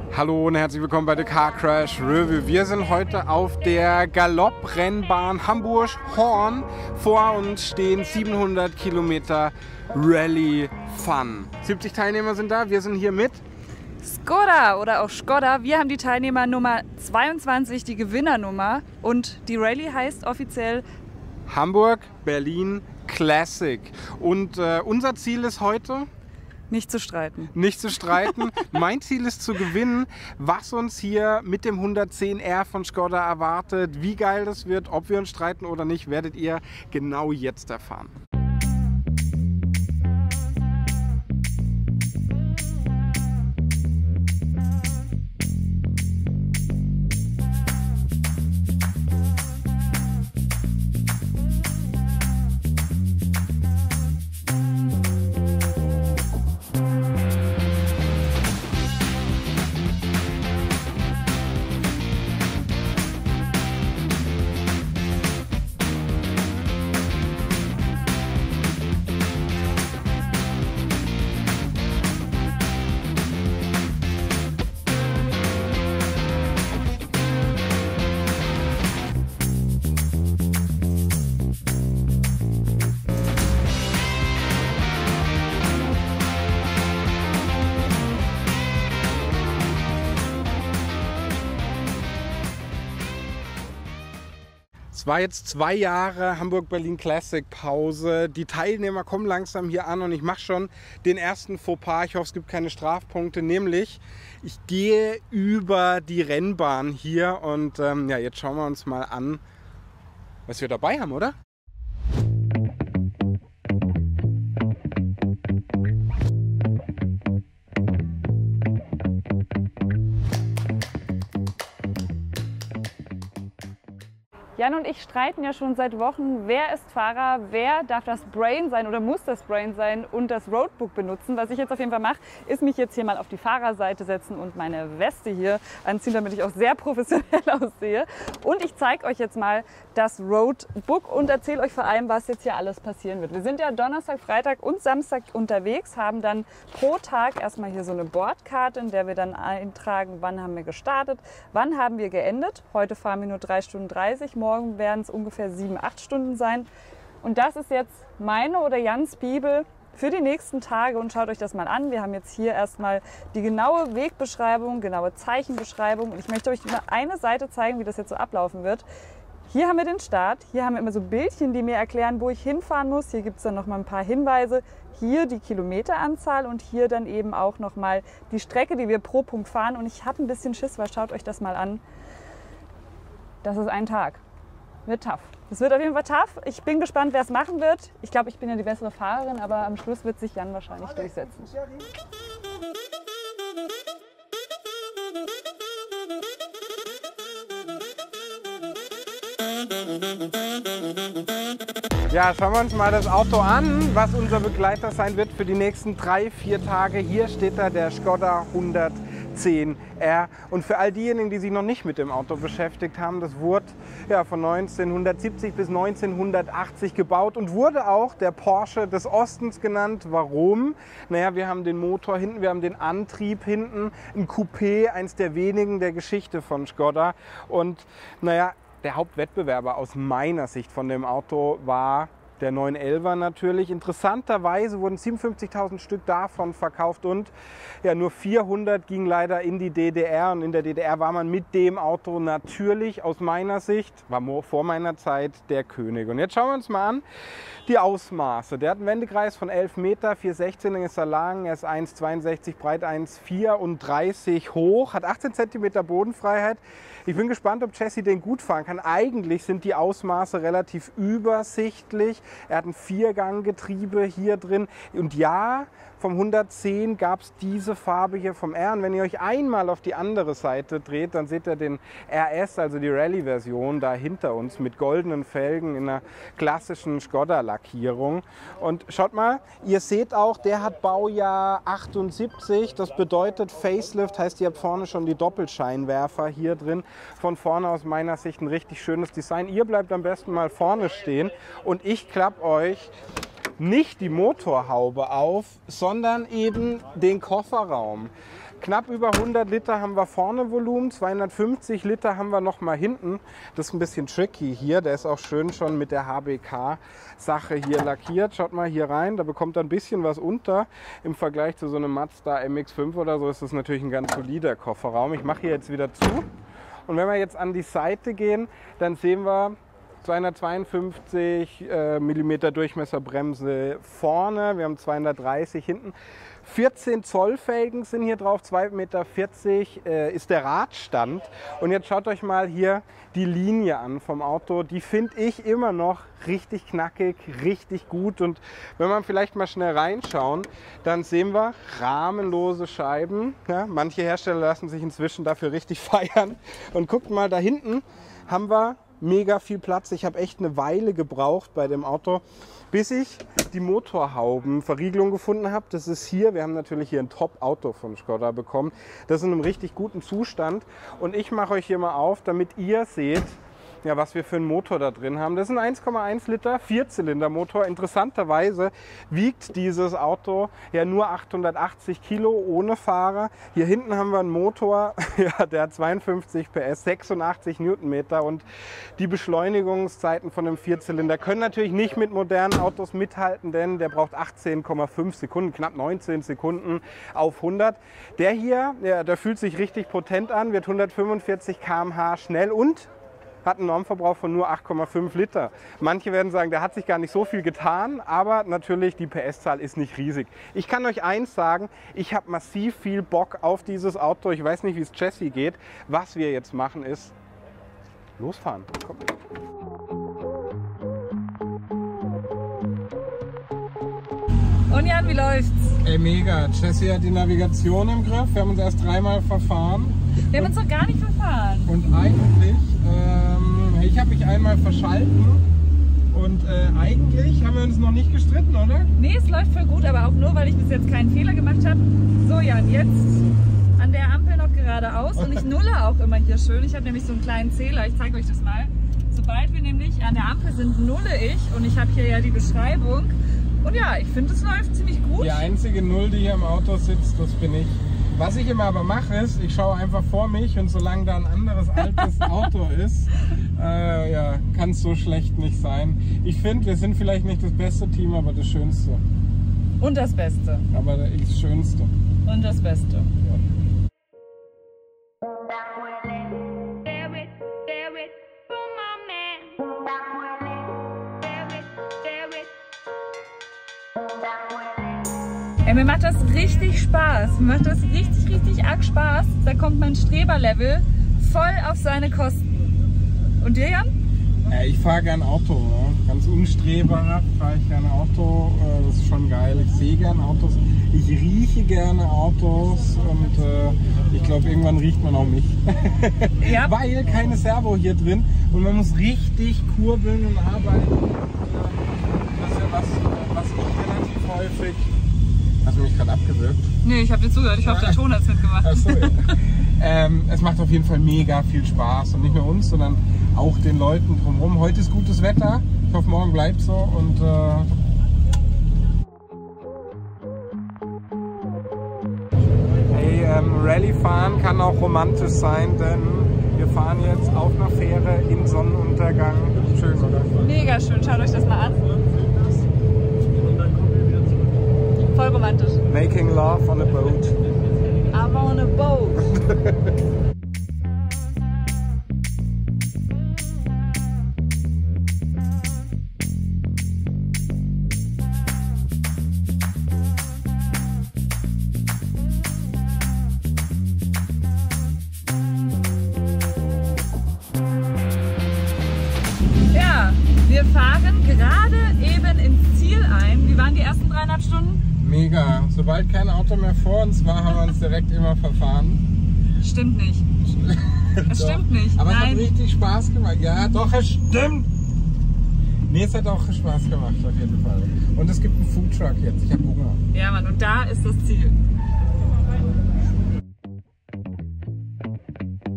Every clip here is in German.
Hallo und herzlich willkommen bei The Car Crash Review. Wir sind heute auf der Galopprennbahn Hamburg-Horn. Vor uns stehen 700 Kilometer Rallye Fun. 70 Teilnehmer sind da. Wir sind hier mit Skoda oder auch Skoda. Wir haben die Teilnehmer Nummer 22, die Gewinnernummer. Und die Rallye heißt offiziell Hamburg-Berlin Classic. Und unser Ziel ist heute? Nicht zu streiten. Nicht zu streiten. Mein Ziel ist zu gewinnen. Was uns hier mit dem 110R von Skoda erwartet, wie geil das wird, ob wir uns streiten oder nicht, werdet ihr genau jetzt erfahren. Es war jetzt 2 Jahre Hamburg-Berlin Classic Pause. Die Teilnehmer kommen langsam hier an und ich mache schon den ersten Fauxpas. Ich hoffe, es gibt keine Strafpunkte. Nämlich, ich gehe über die Rennbahn hier und ja, jetzt schauen wir uns mal an, was wir dabei haben, oder? Jan und ich streiten ja schon seit Wochen, wer ist Fahrer, wer darf das Brain sein oder muss das Brain sein und das Roadbook benutzen. Was ich jetzt auf jeden Fall mache, ist mich jetzt hier mal auf die Fahrerseite setzen und meine Weste hier anziehen, damit ich auch sehr professionell aussehe. Und ich zeige euch jetzt mal das Roadbook und erzähle euch vor allem, was jetzt hier alles passieren wird. Wir sind ja Donnerstag, Freitag und Samstag unterwegs, haben dann pro Tag erstmal hier so eine Bordkarte, in der wir dann eintragen, wann haben wir gestartet, wann haben wir geendet. Heute fahren wir nur 3 Stunden 30, morgen werden es ungefähr 7, 8 Stunden sein. Und das ist jetzt meine oder Jans Bibel für die nächsten Tage und schaut euch das mal an. Wir haben jetzt hier erstmal die genaue Wegbeschreibung, genaue Zeichenbeschreibung und ich möchte euch mal eine Seite zeigen, wie das jetzt so ablaufen wird. Hier haben wir den Start, hier haben wir immer so Bildchen, die mir erklären, wo ich hinfahren muss. Hier gibt es dann noch mal ein paar Hinweise. Hier die Kilometeranzahl und hier dann eben auch noch mal die Strecke, die wir pro Punkt fahren. Und ich habe ein bisschen Schiss, weil schaut euch das mal an. Das ist ein Tag. Wird tough. Es wird auf jeden Fall tough. Ich bin gespannt, wer es machen wird. Ich glaube, ich bin ja die bessere Fahrerin, aber am Schluss wird sich Jan wahrscheinlich durchsetzen. Ja, schauen wir uns mal das Auto an, was unser Begleiter sein wird für die nächsten 3, 4 Tage. Hier steht da der Skoda 110R. Und für all diejenigen, die sich noch nicht mit dem Auto beschäftigt haben, das wurde ja von 1970 bis 1980 gebaut und wurde auch der Porsche des Ostens genannt. Warum? Naja, wir haben den Motor hinten, wir haben den Antrieb hinten, ein Coupé, eins der wenigen der Geschichte von Skoda. Und naja, der Hauptwettbewerber aus meiner Sicht von dem Auto war der 911er natürlich. Interessanterweise wurden 57.000 Stück davon verkauft und ja, nur 400 gingen leider in die DDR. Und in der DDR war man mit dem Auto natürlich aus meiner Sicht, war vor meiner Zeit, der König. Und jetzt schauen wir uns mal an die Ausmaße. Der hat einen Wendekreis von 11 Meter, 4,16 ist er lang, er ist 1,62 breit, 1,34 hoch, hat 18 cm Bodenfreiheit. Ich bin gespannt, ob Jesse den gut fahren kann. Eigentlich sind die Ausmaße relativ übersichtlich. Er hat ein 4-Gang-Getriebe hier drin. Und ja, vom 110 gab es diese Farbe hier vom R. Und wenn ihr euch einmal auf die andere Seite dreht, dann seht ihr den RS, also die Rallye-Version, da hinter uns mit goldenen Felgen in einer klassischen Skoda-Lackierung. Und schaut mal, ihr seht auch, der hat Baujahr 78. Das bedeutet Facelift, heißt, ihr habt vorne schon die Doppelscheinwerfer hier drin. Von vorne aus meiner Sicht ein richtig schönes Design. Ihr bleibt am besten mal vorne stehen und ich klappe euch nicht die Motorhaube auf, sondern eben den Kofferraum. Knapp über 100 Liter haben wir vorne Volumen, 250 Liter haben wir noch mal hinten. Das ist ein bisschen tricky hier, der ist auch schön schon mit der HBK-Sache hier lackiert. Schaut mal hier rein, da bekommt er ein bisschen was unter. Im Vergleich zu so einem Mazda MX-5 oder so ist das natürlich ein ganz solider Kofferraum. Ich mache hier jetzt wieder zu. Und wenn wir jetzt an die Seite gehen, dann sehen wir 252 mm Durchmesserbremse vorne, wir haben 230 hinten. 14 Zoll Felgen sind hier drauf, 2,40 Meter ist der Radstand. Und jetzt schaut euch mal hier die Linie an vom Auto. Die finde ich immer noch richtig knackig, richtig gut. Und wenn wir vielleicht mal schnell reinschauen, dann sehen wir rahmenlose Scheiben. Ja, manche Hersteller lassen sich inzwischen dafür richtig feiern. Und guckt mal, da hinten haben wir mega viel Platz. Ich habe echt eine Weile gebraucht bei dem Auto, bis ich die Motorhaubenverriegelung gefunden habe. Das ist hier, wir haben natürlich hier ein Top-Auto von Škoda bekommen. Das ist in einem richtig guten Zustand. Und ich mache euch hier mal auf, damit ihr seht, ja, was wir für einen Motor da drin haben. Das ist ein 1,1 Liter Vierzylindermotor. Interessanterweise wiegt dieses Auto ja nur 880 Kilo ohne Fahrer. Hier hinten haben wir einen Motor, ja, der hat 52 PS, 86 Newtonmeter und die Beschleunigungszeiten von einem Vierzylinder können natürlich nicht mit modernen Autos mithalten, denn der braucht 18,5 Sekunden, knapp 19 Sekunden auf 100. Der hier, ja, der fühlt sich richtig potent an, wird 145 km/h schnell und hat einen Normverbrauch von nur 8,5 Liter. Manche werden sagen, der hat sich gar nicht so viel getan, aber natürlich die PS-Zahl ist nicht riesig. Ich kann euch eins sagen, ich habe massiv viel Bock auf dieses Auto. Ich weiß nicht, wie es Jessie geht. Was wir jetzt machen ist, losfahren. Komm. Und Jan, wie läuft's? Ey, mega. Jessie hat die Navigation im Griff. Wir haben uns erst dreimal verfahren. Wir haben uns noch gar nicht verfahren. Und eigentlich, ich habe mich einmal verschalten und eigentlich haben wir uns noch nicht gestritten, oder? Nee, es läuft voll gut, aber auch nur, weil ich bis jetzt keinen Fehler gemacht habe. So Jan, jetzt an der Ampel noch geradeaus und ich nulle auch immer hier schön. Ich habe nämlich so einen kleinen Zähler, ich zeige euch das mal. Sobald wir nämlich an der Ampel sind, nulle ich und ich habe hier ja die Beschreibung. Und ja, ich finde, es läuft ziemlich gut. Die einzige Null, die hier im Auto sitzt, das bin ich. Was ich immer aber mache, ist, ich schaue einfach vor mich und solange da ein anderes altes Auto ist, ja, kann es so schlecht nicht sein. Ich finde, wir sind vielleicht nicht das beste Team, aber das Schönste. Und das Beste. Aber das Schönste. Und das Beste. Ja. Ey, mir macht das richtig Spaß. Mir macht das richtig arg Spaß. Da kommt mein Streberlevel voll auf seine Kosten. Und dir, Jan? Ich fahre gern Auto, ne? Ganz unstreberhaft fahre ich gerne Auto. Das ist schon geil. Ich sehe gerne Autos. Ich rieche gerne Autos und ich glaube, irgendwann riecht man auch mich. Ja. Weil keine Servo hier drin und man muss richtig kurbeln und arbeiten. Das ist ja was ich relativ häufig. Hast du mich gerade abgewürgt? Nee, ich habe dir zugehört. Ich hoffe, der Ton hat es mitgemacht. Ach so, ja. Es macht auf jeden Fall mega viel Spaß und nicht nur uns, sondern auch den Leuten drumherum. Heute ist gutes Wetter. Ich hoffe, morgen bleibt so und hey, Rallye fahren kann auch romantisch sein, denn wir fahren jetzt auf einer Fähre in Sonnenuntergang. Schön, oder? Mega schön. Schaut euch das mal an. Voll romantisch. Making love on a boat. I'm on a boat. Ja, wir fahren gerade eben ins Ziel ein. Wie waren die ersten 3,5 Stunden? Mega. Sobald kein Auto mehr vor uns war, haben wir uns direkt immer verfahren. Stimmt nicht. Es stimmt nicht. Aber Nein. es hat richtig Spaß gemacht. Ja, doch, es stimmt. Nee, es hat auch Spaß gemacht auf jeden Fall. Und es gibt einen Foodtruck jetzt. Ich habe Hunger. Ja, Mann, und da ist das Ziel.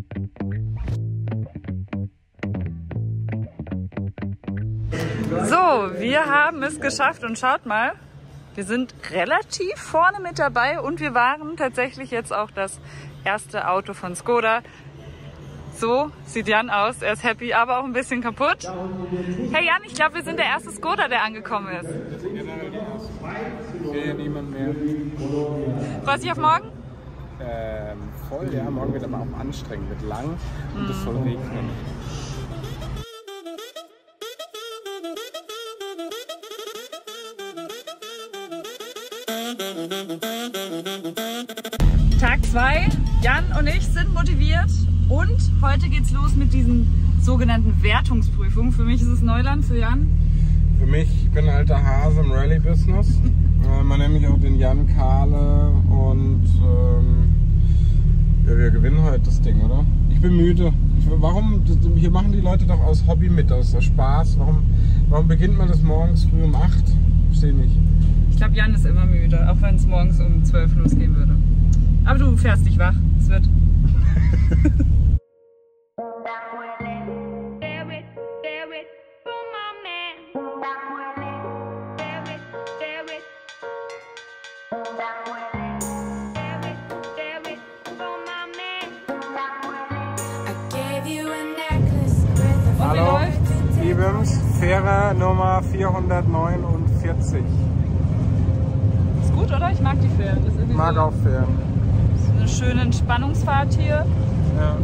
So, wir haben es geschafft und schaut mal, wir sind relativ vorne mit dabei und wir waren tatsächlich jetzt auch das erste Auto von Skoda. So sieht Jan aus, er ist happy, aber auch ein bisschen kaputt. Hey Jan, ich glaube, wir sind der erste Skoda, der angekommen ist. Ich sehe ja niemand mehr. Freust du dich auf morgen? Voll, ja. Morgen wird aber auch anstrengend, wird lang und es soll regnen. Tag 2, Jan und ich sind motiviert und heute geht's los mit diesen sogenannten Wertungsprüfungen. Für mich ist es Neuland, für Jan. Für mich, ich bin ein alter Hase im Rallye-Business. Man nennt mich auch den Jan Kahle und ja, wir gewinnen heute das Ding, oder? Ich bin müde. Hier machen die Leute doch aus Hobby mit, aus Spaß. Warum beginnt man das morgens früh um 8? Ich verstehe nicht. Ich glaube, Jan ist immer müde, auch wenn es morgens um 12 losgehen würde. Aber du fährst dich wach. Es wird. Hallo, Liebens, Fähre Nummer 449. Ist gut, oder? Ich mag die Fähren. Ich mag auch Fähren. Eine schöne Entspannungsfahrt hier. Ja.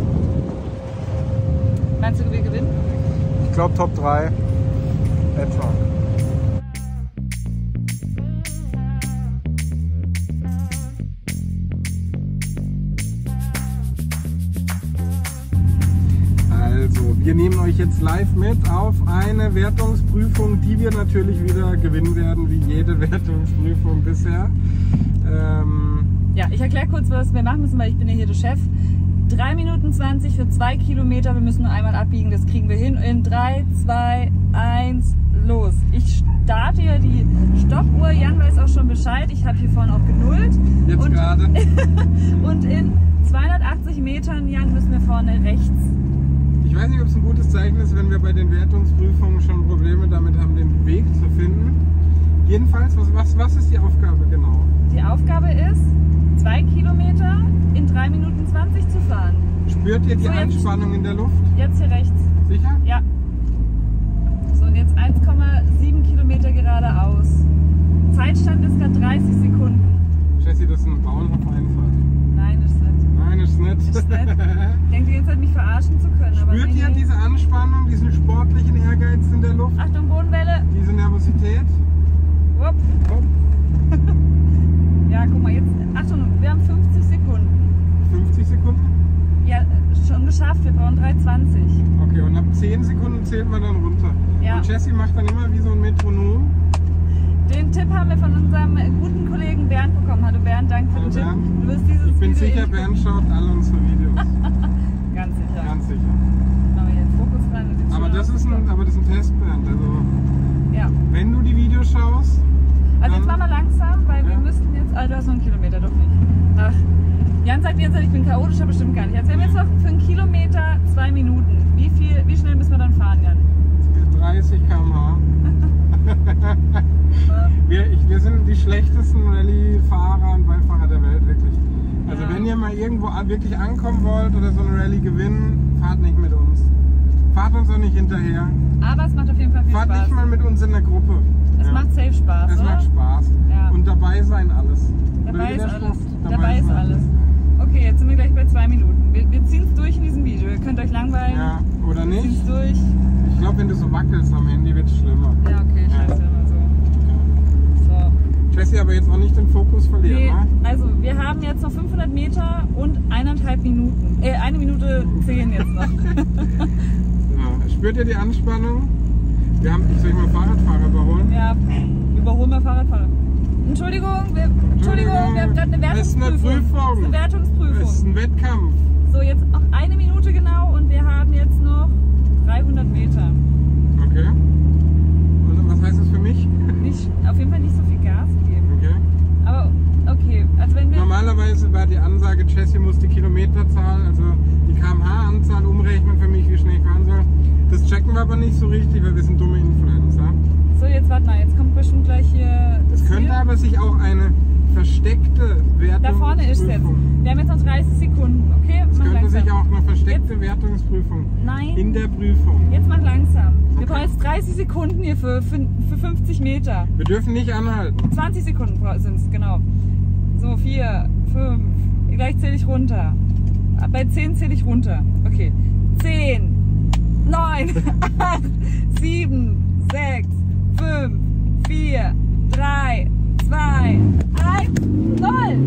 Meinst du, wir gewinnen? Ich glaube Top 3 etwa. Also, wir nehmen euch jetzt live mit auf eine Wertungsprüfung, die wir natürlich wieder gewinnen werden, wie jede Wertungsprüfung bisher. Ja, ich erkläre kurz, was wir machen müssen, weil ich bin ja hier der Chef. 3 Minuten 20 für 2 Kilometer. Wir müssen nur einmal abbiegen, das kriegen wir hin. In 3, 2, 1, los. Ich starte hier die Stoppuhr. Jan weiß auch schon Bescheid. Ich habe hier vorne auch genullt. Jetzt gerade. Und in 280 Metern, Jan, müssen wir vorne rechts. Ich weiß nicht, ob es ein gutes Zeichen ist, wenn wir bei den Wertungsprüfungen schon Probleme damit haben, den Weg zu finden. Jedenfalls, was ist die Aufgabe genau? Die Aufgabe ist, 2 Kilometer in 3 Minuten 20 zu fahren. Spürt ihr die Anspannung in der Luft? Jetzt hier rechts. Sicher? Ja. So, und jetzt 1,7 Kilometer geradeaus. Zeitstand ist gerade 30 Sekunden. Jessie, das ist eine Bauernhof-Einfahrt. Nein, ist nicht. Nein, ist nicht. Ist nicht. Ich denke die ganze Zeit, mich verarschen zu können. Aber Spürt ihr nee. diese Anspannung, diesen sportlichen Ehrgeiz in der Luft? Achtung, Bodenwelle. Diese Nervosität? Upp. Ja, guck mal, jetzt. Achtung, wir haben 50 Sekunden. 50 Sekunden? Ja, schon geschafft. Wir brauchen 3,20. Okay, und ab 10 Sekunden zählt man dann runter. Ja. Und Jessie macht dann immer wie so ein Metronom. Den Tipp haben wir von unserem guten Kollegen Bernd bekommen. Hallo Bernd, danke für Hallo den Bernd. Tipp. Du wirst dieses Ich bin Video sicher, Bernd schaut alle unsere Videos. Ganz sicher. Ganz sicher. Machen wir jetzt Fokus rein. Und Aber das ist ein Test, Bernd. Also, ja. wenn du die Videos schaust. Also jetzt machen wir langsam, weil wir müssten jetzt. Ah, du hast noch einen Kilometer, doch nicht. Ach. Jan sagt jetzt, ich bin chaotisch, aber bestimmt gar nicht. Jetzt haben wir jetzt noch für einen Kilometer 2 Minuten. Wie schnell müssen wir dann fahren, Jan? 30 km/h. wir sind die schlechtesten Rallye-Fahrer und Beifahrer der Welt, wirklich. Also Ja. wenn ihr mal irgendwo wirklich ankommen wollt oder so eine Rallye gewinnen, fahrt nicht mit uns. Fahrt uns auch nicht hinterher. Aber es macht auf jeden Fall viel Fahrt Spaß. nicht mal mit uns in der Gruppe. Es macht safe Spaß, Es oder? macht Spaß. Ja. Und dabei sein alles. Dabei Wie ist der alles. Spruch, Dabei ist sein alles. Okay, jetzt sind wir gleich bei 2 Minuten. Wir ziehen es durch in diesem Video. Ihr könnt euch langweilen. Ja, oder Wir ziehen nicht? es durch. Ich glaube, wenn du so wackelst am Handy, wird es schlimmer. Ja, okay, scheiße, immer so. So. Jessie, aber jetzt auch nicht den Fokus verlieren, Nee, ne? also wir haben jetzt noch 500 Meter und 1,5 Minuten. 1 Minute 10 jetzt noch. Ja. Spürt ihr die Anspannung? Soll ich mal Fahrradfahrer überholen? Ja, überholen wir Fahrradfahrer. Entschuldigung, wir haben gerade eine Wertungsprüfung. Es ist eine Prüfung. Das ist eine Wertungsprüfung. Es ist ein Wettkampf. So, jetzt noch 1 Minute genau und wir haben jetzt noch 300 Meter. Okay. Und was heißt das für mich? Auf jeden Fall nicht so viel Gas geben. Okay. Aber okay, also wenn wir... Normalerweise war die Ansage, Jessie muss die Kilometerzahl, also die km/h-Anzahl umrechnen für mich, wie schnell ich fahren soll. Das checken wir aber nicht so richtig, weil wir sind dumme Influencer. So, jetzt warte mal, jetzt kommt bestimmt gleich hier das Es könnte Ziel. aber sich auch eine versteckte Wertung. Da vorne ist es jetzt. Wir haben jetzt noch 30 Sekunden, okay? Es Mach könnte langsam. sich auch eine versteckte Wertungsprüfung Nein. in der Prüfung. Jetzt mach langsam. Wir Okay. brauchen jetzt 30 Sekunden hier für 50 Meter. Wir dürfen nicht anhalten. 20 Sekunden sind es, genau. So, 4, 5. Gleich zähle ich runter. Bei 10 zähle ich runter. Okay. 10, 9, 8, 7, 6, 5, 4, 3, 2, 1, 0.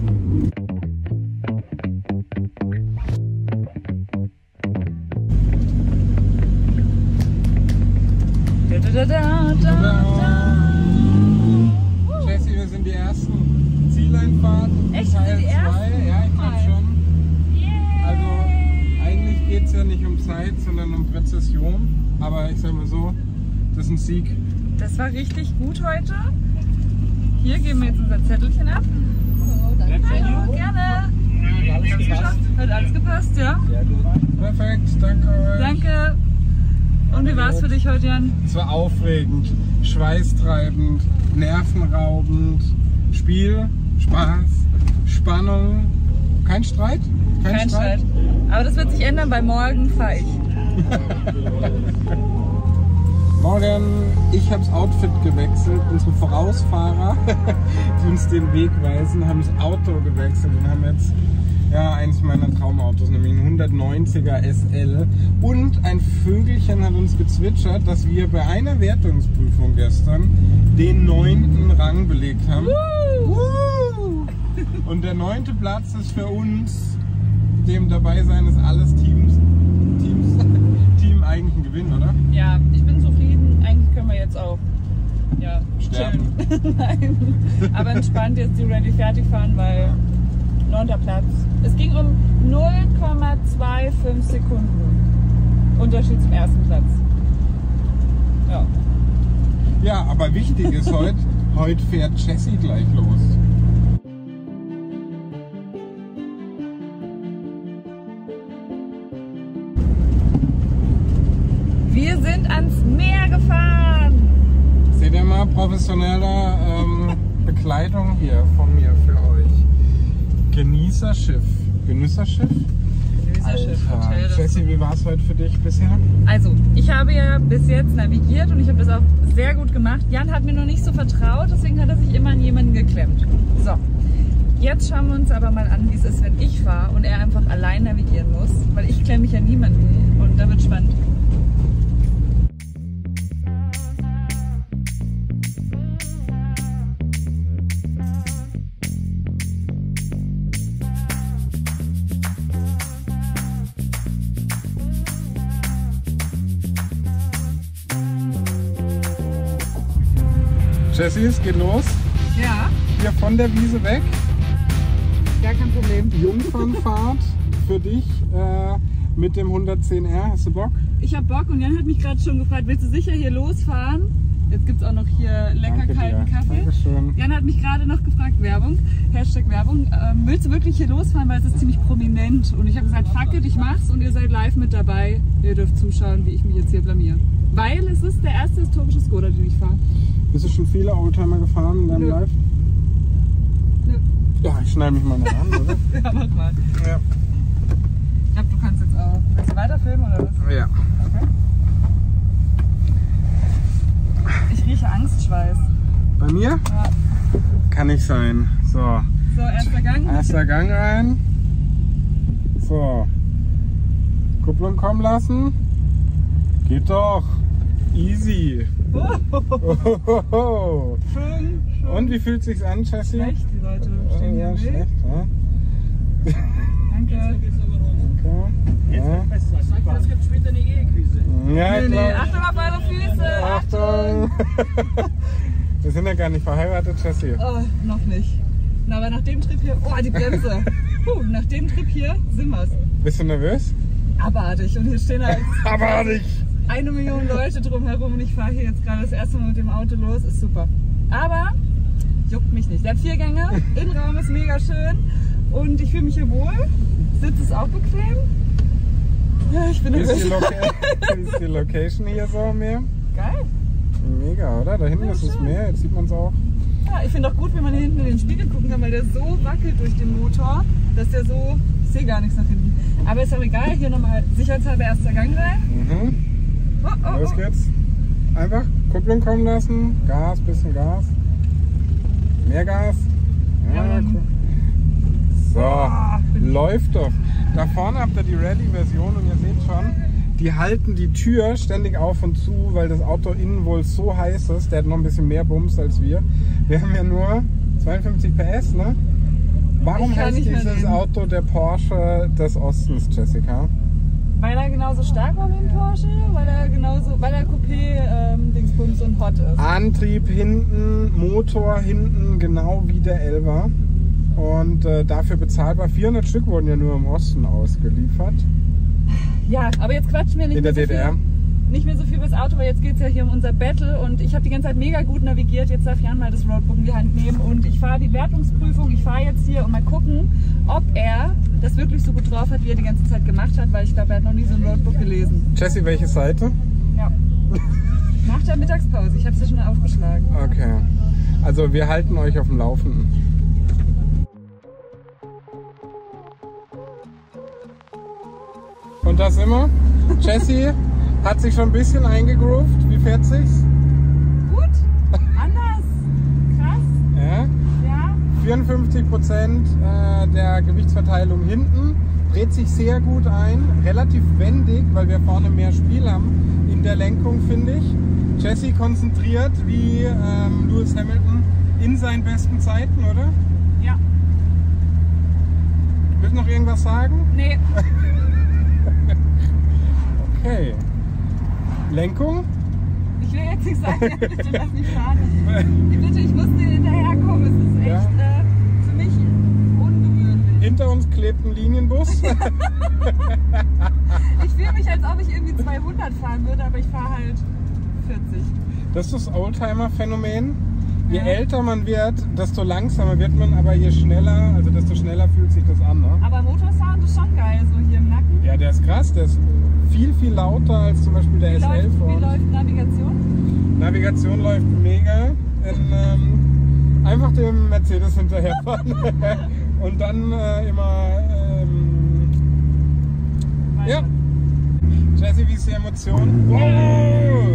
Jessie, wir sind die ersten Zieleinfahrt. Echt? Teil Wir sind die 2. Ersten? Ja, ich glaube Mal. schon. Yeah. Also eigentlich geht es ja nicht um Zeit, sondern um Präzision. Aber ich sage mal so, das ist ein Sieg. Das war richtig gut heute. Hier geben wir jetzt unser Zettelchen ab. Hallo, gerne. Hat alles gepasst, ja? Perfekt, danke euch. Danke. Und wie war es für dich heute, Jan? Es war aufregend, schweißtreibend, nervenraubend, Spiel, Spaß, Spannung. Kein Streit? Kein Streit. Aber das wird sich ändern, weil morgen fahre ich. Morgen, ich habe das Outfit gewechselt. Unsere Vorausfahrer, die uns den Weg weisen, haben das Auto gewechselt und haben jetzt eines meiner Traumautos, nämlich ein 190er SL. Und ein Vögelchen hat uns gezwitschert, dass wir bei einer Wertungsprüfung gestern den 9. Rang belegt haben. Und der 9. Platz ist für uns, dem Dabeisein ist alles Team eigentlichen Gewinn, oder? Ja, ich bin zufrieden. Eigentlich können wir jetzt auch Sterben. chillen. Nein. Aber entspannt jetzt die Rallye fertig fahren, weil 9. Platz. Es ging um 0,25 Sekunden Unterschied zum ersten Platz. Ja. Ja, aber wichtig ist heute fährt Jessie gleich los. Wir sind ans Meer gefahren. Seht ihr mal, professionelle Bekleidung hier von mir für euch. Genießerschiff. Genüsserschiff? Genießerschiff, Alter. Hotel, das- Jessie, wie war es heute für dich bisher? Also, ich habe ja bis jetzt navigiert und ich habe das auch sehr gut gemacht. Jan hat mir noch nicht so vertraut, deswegen hat er sich immer an jemanden geklemmt. So, jetzt schauen wir uns aber mal an, wie es ist, wenn ich fahre und er einfach allein navigieren muss, weil ich klemme mich an niemanden und da wird spannend. Jessie, es geht los. Ja, Hier von der Wiese weg. gar kein Problem. Jungfernfahrt für dich mit dem 110R. Hast du Bock? Ich habe Bock und Jan hat mich gerade schon gefragt, willst du sicher hier losfahren? Jetzt gibt es auch noch hier lecker Danke kalten dir. Kaffee. Dankeschön. Jan hat mich gerade noch gefragt, Werbung, Hashtag Werbung, willst du wirklich hier losfahren, weil es ist ziemlich prominent. Und ich habe gesagt, fuck it, ich mach's und ihr seid live mit dabei. Ihr dürft zuschauen, wie ich mich jetzt hier blamier. Weil es ist der erste historische Skoda, den ich fahre. Bist du schon viele Oldtimer gefahren in deinem Nö. Live? Nö. Ja, ich schneide mich mal noch an, oder? Ja, mach mal. Ja. Ich glaube, du kannst jetzt auch. Willst du weiterfilmen oder was? Ja. Okay. Ich rieche Angstschweiß. Bei mir? Ja. Kann nicht sein. So. So, erster Gang. Erster Gang rein. So. Kupplung kommen lassen. Geht doch. Easy. Ohoho. Schön. Und wie fühlt sich's an, Jessie? Schlecht, die Leute stehen hier Ja, im Weg. schlecht, ja? Danke. Okay. Ja. Das gibt später eine Ehekrise. Ja, Nee, ich nee, glaub- Achtung auf eure Füße. Achtung! Wir sind ja gar nicht verheiratet, Jessie. Oh, noch nicht. Na, aber nach dem Trip hier, oh, die Bremse. Nach dem Trip hier sind wir's. Bist du nervös? Abartig. Und hier stehen halt Abartig! 1 Million Leute drumherum und ich fahre hier jetzt gerade das erste Mal mit dem Auto los. Ist super. Aber juckt mich nicht. Der hat 4 Gänge, Innenraum ist mega schön und ich fühle mich hier wohl. Sitz ist auch bequem. Ja, ich bin Wie ist nervös. die, wie ist die Location hier so mir? Geil. Mega, oder? Da hinten ist das Meer, jetzt sieht man es auch. Ja, ich finde auch gut, wenn man hier hinten in den Spiegel gucken kann, weil der so wackelt durch den Motor, dass der so... Ich sehe gar nichts nach hinten. Aber ist auch egal, hier nochmal sicherheitshalber erster Gang rein. Mhm. Los geht's. Einfach Kupplung kommen lassen, Gas, bisschen Gas. Mehr Gas. Ja, cool. So, läuft doch. Da vorne habt ihr die Rallye-Version und ihr seht schon, die halten die Tür ständig auf und zu, weil das Auto innen wohl so heiß ist. Der hat noch ein bisschen mehr Bums als wir. Wir haben ja nur 52 PS, ne? Warum heißt dieses Auto der Porsche des Ostens, Jessica? Weil er genauso stark war wie ein Porsche, weil er Coupé, Dingsbums und Hot ist. Antrieb hinten, Motor hinten, genau wie der 11er. Und dafür bezahlbar. 400 Stück wurden ja nur im Osten ausgeliefert. Ja, aber jetzt quatschen wir nicht in der DDR. Nicht mehr so viel über das Auto, weil jetzt geht es ja hier um unser Battle und ich habe die ganze Zeit mega gut navigiert. Jetzt darf Jan mal das Roadbook in die Hand nehmen und ich fahre die Wertungsprüfung. Ich fahre jetzt hier und mal gucken, ob er das wirklich so gut drauf hat, wie er die ganze Zeit gemacht hat, weil ich glaube, er hat noch nie so ein Roadbook gelesen. Jessie, welche Seite? Ja. Nach der Mittagspause. Ich habe es ja schon aufgeschlagen. Okay. Also wir halten euch auf dem Laufenden. Und da sind wir. Jessie hat sich schon ein bisschen eingegroovt. Wie fährt sich's? Gut. Anders. Krass. Ja. Ja. 54% der Gewichtsverteilung hinten. Dreht sich sehr gut ein. Relativ wendig, weil wir vorne mehr Spiel haben in der Lenkung, finde ich. Jessie konzentriert wie Lewis Hamilton in seinen besten Zeiten, oder? Ja. Willst du noch irgendwas sagen? Nee. Okay. Lenkung? Ich will jetzt nicht sagen, bitte lass mich fahren. Bitte, ich muss dir hinterherkommen. Es ist echt für mich ungewöhnlich. Hinter uns klebt ein Linienbus. Ich fühle mich, als ob ich irgendwie 200 fahren würde, aber ich fahre halt 40. Das ist das Oldtimer-Phänomen. Je älter man wird, desto langsamer wird man, aber je schneller, also desto schneller fühlt sich das an. Ne? Aber Motorsound ist schon geil, so hier im Nacken. Ja, der ist krass, der ist viel, viel lauter als zum Beispiel der SL vor uns. Wie läuft Navigation? Navigation läuft mega. Einfach dem Mercedes hinterherfahren und dann immer... ja. Jessie, wie ist die Emotion? Wow!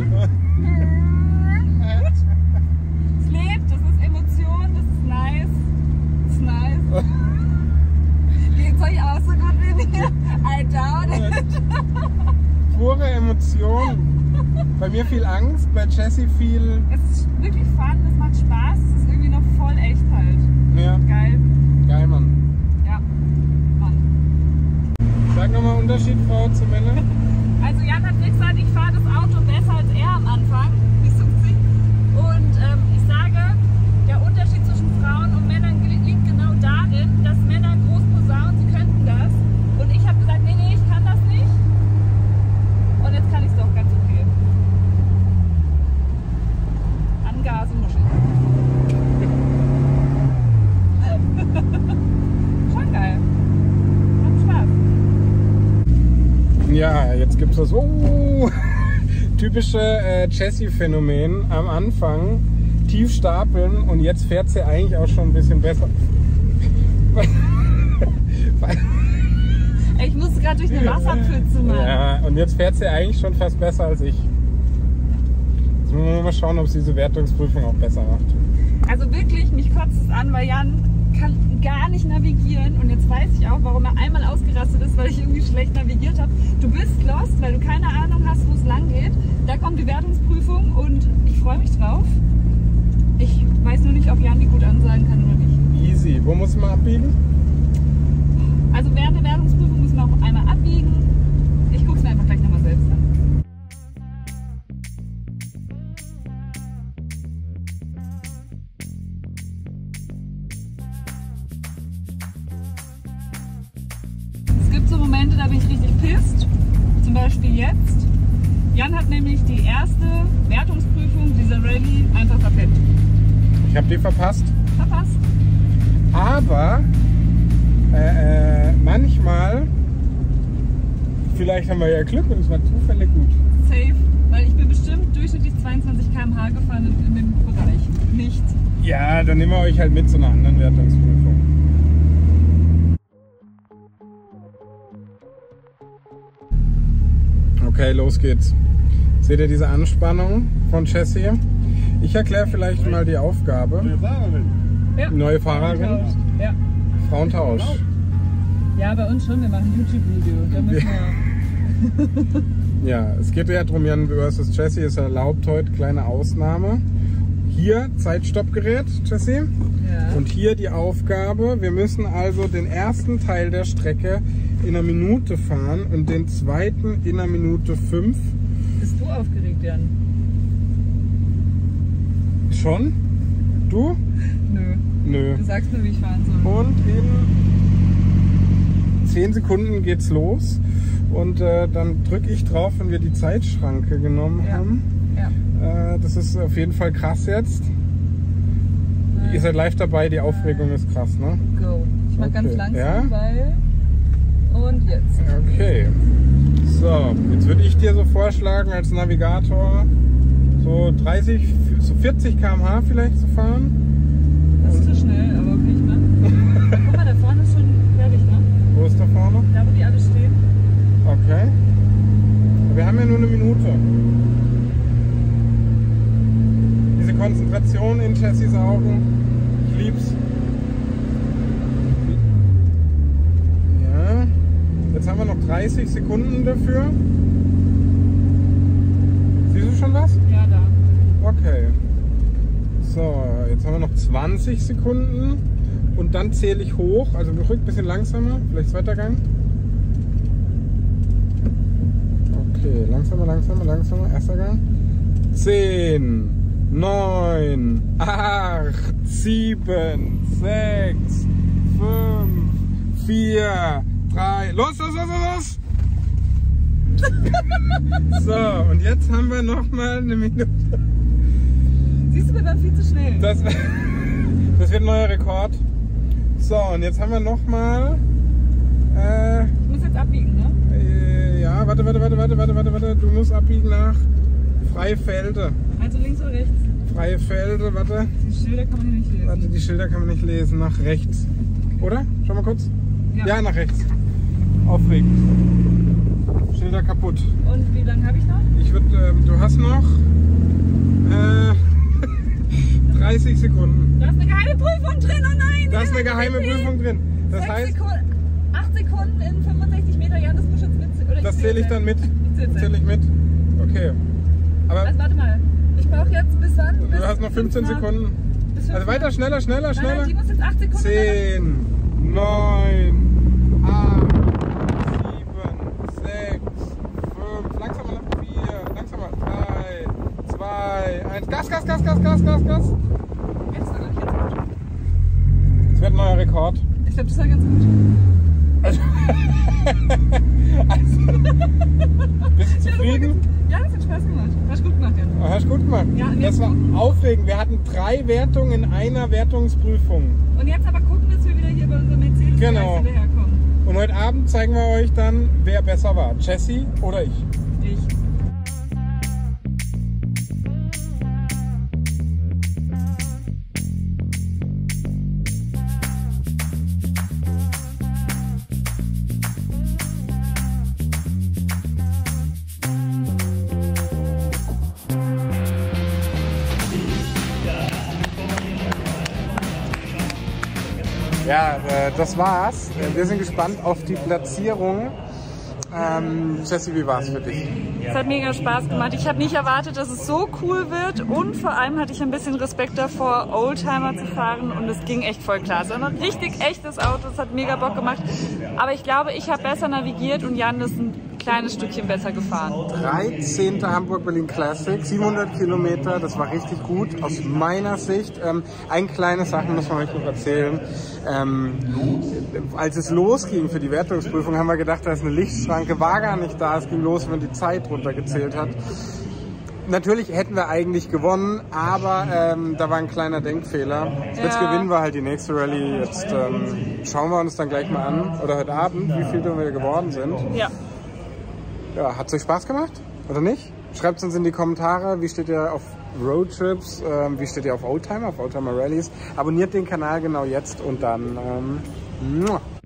Es lebt, das ist Emotion, das ist nice. Das ist nice. Geht's euch auch so gut wie mir? I doubt it. Pure Emotion. Bei mir viel Angst, bei Jessie viel... Es ist wirklich fun, es macht Spaß, es ist irgendwie noch voll echt halt. Ja. Geil. Geil, Mann. Ja, Mann. Sag nochmal Unterschied, Frau Zimelle. Also Jan hat gesagt, ich fahre das Auto besser als er am Anfang. Und ich sage, der Unterschied zwischen Frauen und Männern liegt genau darin, dass Männer groß posaunen, sie könnten das. Und ich habe gesagt, nee, ich kann das nicht. Und jetzt kann ich es doch ganz okay. An Gas und Muscheln. Schon geil. Macht Spaß. Ja, jetzt gibt es das typische Jessie-Phänomen am Anfang. Tief stapeln und jetzt fährt sie eigentlich auch schon ein bisschen besser. Ich musste gerade durch eine Wasserpfütze, Mann. Ja, und jetzt fährt sie eigentlich schon fast besser als ich. Jetzt müssen wir mal schauen, ob sie diese Wertungsprüfung auch besser macht. Also wirklich, mich kotzt es an, weil Jan kann gar nicht navigieren und jetzt weiß ich auch, warum er einmal ausgerastet ist, weil ich irgendwie schlecht navigiert habe. Du bist lost, weil du keine Ahnung hast, wo es lang geht. Da kommt die Wertungsprüfung und ich freue mich drauf. Ich weiß nur nicht, ob Jan die gut ansagen kann oder nicht. Easy. Wo muss man abbiegen? Also während der Wertungsprüfung müssen wir auch einmal abbiegen. Ich gucke es mir einfach gleich nochmal selbst an. Es gibt so Momente, da bin ich richtig pisst. Zum Beispiel jetzt. Jan hat nämlich die erste Wertungsprüfung dieser Rallye einfach verpennt. Ich habe die verpasst. Verpasst. Aber manchmal, vielleicht haben wir ja Glück und es war zufällig gut. Safe. Weil ich bin bestimmt durchschnittlich 22 km/h gefahren in dem Bereich. Nicht. Ja, dann nehmen wir euch halt mit zu einer anderen Wertungsprüfung. Okay, los geht's. Seht ihr diese Anspannung von Jessie? Ich erkläre vielleicht mal die Aufgabe. Ja. Neue Fahrerin. Ja. Frauentausch. Ja, bei uns schon. Wir machen ein YouTube-Video. Da müssen wir... Ja, es geht ja darum, Jan versus Jessie ist erlaubt heute, kleine Ausnahme. Hier Zeitstoppgerät, Jessie. Ja. Und hier die Aufgabe, wir müssen also den ersten Teil der Strecke in einer Minute fahren und den zweiten in einer Minute 5. Bist du aufgeregt, Jan? Schon? Du? Nö. Nö. Du sagst nur, wie ich fahren soll. Und in 10 Sekunden geht's los. Und dann drücke ich drauf, wenn wir die Zeitschranke genommen haben. Ja. Das ist auf jeden Fall krass jetzt. Ihr seid live dabei, die Aufregung ist krass, ne? Go. Ich mach ganz langsam, ja? weil... Und jetzt. Okay. So, jetzt würde ich dir so vorschlagen, als Navigator so 30, so 40 km/h vielleicht zu fahren. Das ist zu schnell, aber okay, ich mach. Guck mal, da vorne ist schon fertig, ne? Wo ist da vorne? Da, wo die alle stehen. Okay. Wir haben ja nur eine Minute. Diese Konzentration in Jessies Augen, ich lieb's. Ja. Jetzt haben wir noch 30 Sekunden dafür. Siehst du schon was? Ja, da. Okay. So, jetzt haben wir noch 20 Sekunden und dann zähle ich hoch. Also ruhig ein bisschen langsamer, vielleicht zweiter Gang. Okay, langsamer, langsamer, langsamer. Erster Gang. 10, 9, 8, 7, 6, 5, 4, 3. Los, los, los, los, los! So, und jetzt haben wir noch mal eine Minute. Siehst du, wir waren viel zu schnell. Das wird ein neuer Rekord. So, und jetzt haben wir noch mal. Ich muss jetzt abbiegen, ne? Ja, warte. Du musst abbiegen nach Freifelde. Also links oder rechts? Freifelde, warte. Die Schilder kann man hier nicht lesen. Warte, die Schilder kann man nicht lesen. Nach rechts. Oder? Schau mal kurz. Ja, nach rechts. Aufregend. Schilder kaputt. Und wie lange habe ich noch? Ich würde, du hast noch 30 Sekunden. Da ist eine geheime Prüfung drin, oh nein! Da ist eine geheime Prüfung drin. Das heißt, 8 Sekunden in 65 Meter, Jan, das muss jetzt mit. Oder das zähle ich dann mit. Zähle ich mit. Okay. Aber also, warte mal. Ich brauche jetzt bis wann? du hast noch 15 Sekunden. Also weiter, schneller. Nein, die muss jetzt 8 Sekunden. 10, 9, 8, 7, 6, 5, langsamer, 4, langsamer, 3, 2, 1. Gas! Jetzt noch nicht, Das wird ein neuer Rekord. Ich glaube, das war ganz gut. Also, bist du zufrieden? Ja, das hat Spaß gemacht. Hast gut gemacht, Jan. Oh, hast du gut gemacht. Ja, das war aufregend. Wir hatten 3 Wertungen in einer Wertungsprüfung. Und jetzt aber gucken, dass wir wieder hier bei unserem Mercedes Genau. herkommen. Und heute Abend zeigen wir euch dann, wer besser war. Jessie oder ich. Ich. Ja, das war's. Wir sind gespannt auf die Platzierung. Jessie, wie war's für dich? Es hat mega Spaß gemacht. Ich habe nicht erwartet, dass es so cool wird und vor allem hatte ich ein bisschen Respekt davor, Oldtimer zu fahren und es ging echt voll klar. Es war ein richtig echtes Auto, es hat mega Bock gemacht. Aber ich glaube, ich habe besser navigiert und Jan ist ein kleines Stückchen besser gefahren. 13. Hamburg-Berlin Classic, 700 Kilometer, das war richtig gut aus meiner Sicht. Eine kleine Sache muss man euch noch erzählen. Als es losging für die Wertungsprüfung, haben wir gedacht, da ist eine Lichtschranke, war gar nicht da. Es ging los, wenn die Zeit runtergezählt hat. Natürlich hätten wir eigentlich gewonnen, aber da war ein kleiner Denkfehler. Jetzt gewinnen wir halt die nächste Rallye. Jetzt schauen wir uns dann gleich mal an, oder heute Abend, wie viel wir geworden sind. Ja. Ja, hat es euch Spaß gemacht? Oder nicht? Schreibt uns in die Kommentare, wie steht ihr auf Roadtrips, wie steht ihr auf Oldtimer Rallies. Abonniert den Kanal genau jetzt und dann